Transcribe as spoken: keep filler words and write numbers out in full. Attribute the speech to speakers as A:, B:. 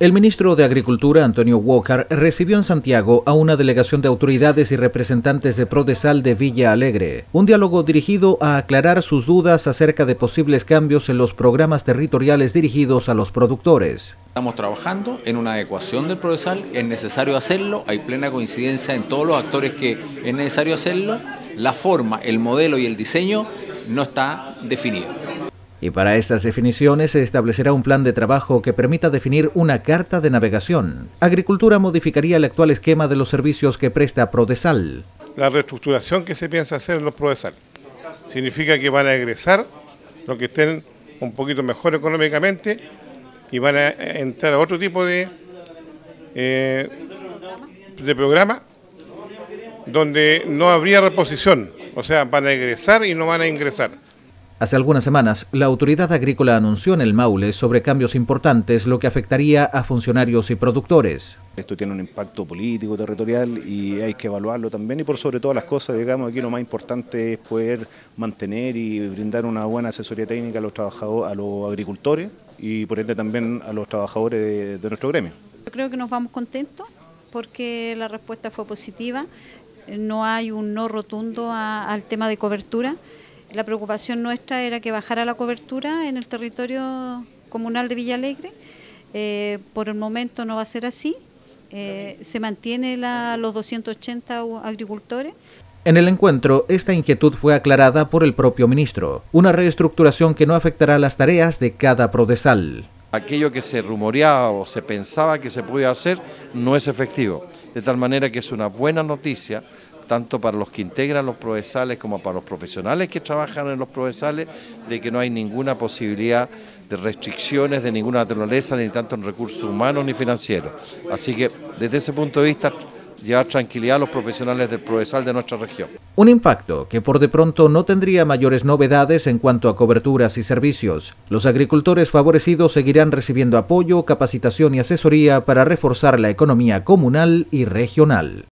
A: El ministro de Agricultura, Antonio Walker, recibió en Santiago a una delegación de autoridades y representantes de Prodesal de Villa Alegre. Un diálogo dirigido a aclarar sus dudas acerca de posibles cambios en los programas territoriales dirigidos a los productores.
B: Estamos trabajando en una adecuación del Prodesal, es necesario hacerlo, hay plena coincidencia en todos los actores que es necesario hacerlo. La forma, el modelo y el diseño no está definido.
A: Y para estas definiciones se establecerá un plan de trabajo que permita definir una carta de navegación. Agricultura modificaría el actual esquema de los servicios que presta Prodesal.
C: La reestructuración que se piensa hacer en los Prodesal significa que van a egresar los que estén un poquito mejor económicamente y van a entrar a otro tipo de, eh, de programa donde no habría reposición, o sea, van a egresar y no van a ingresar.
A: Hace algunas semanas, la autoridad agrícola anunció en el Maule sobre cambios importantes, lo que afectaría a funcionarios y productores.
D: Esto tiene un impacto político, territorial y hay que evaluarlo también y por sobre todas las cosas, digamos, aquí lo más importante es poder mantener y brindar una buena asesoría técnica a los trabajadores, a los agricultores y por ende también a los trabajadores de, de nuestro gremio.
E: Yo creo que nos vamos contentos porque la respuesta fue positiva, no hay un no rotundo a, al tema de cobertura. La preocupación nuestra era que bajara la cobertura en el territorio comunal de Villa Alegre. Eh, por el momento no va a ser así. Eh, se mantiene la, los doscientos ochenta agricultores.
A: En el encuentro, esta inquietud fue aclarada por el propio ministro. Una reestructuración que no afectará las tareas de cada Prodesal.
F: Aquello que se rumoreaba o se pensaba que se podía hacer no es efectivo. De tal manera que es una buena noticia tanto para los que integran los Prodesales como para los profesionales que trabajan en los Prodesales, de que no hay ninguna posibilidad de restricciones de ninguna naturaleza, ni tanto en recursos humanos ni financieros. Así que desde ese punto de vista, llevar tranquilidad a los profesionales del Prodesal de nuestra región.
A: Un impacto que por de pronto no tendría mayores novedades en cuanto a coberturas y servicios. Los agricultores favorecidos seguirán recibiendo apoyo, capacitación y asesoría para reforzar la economía comunal y regional.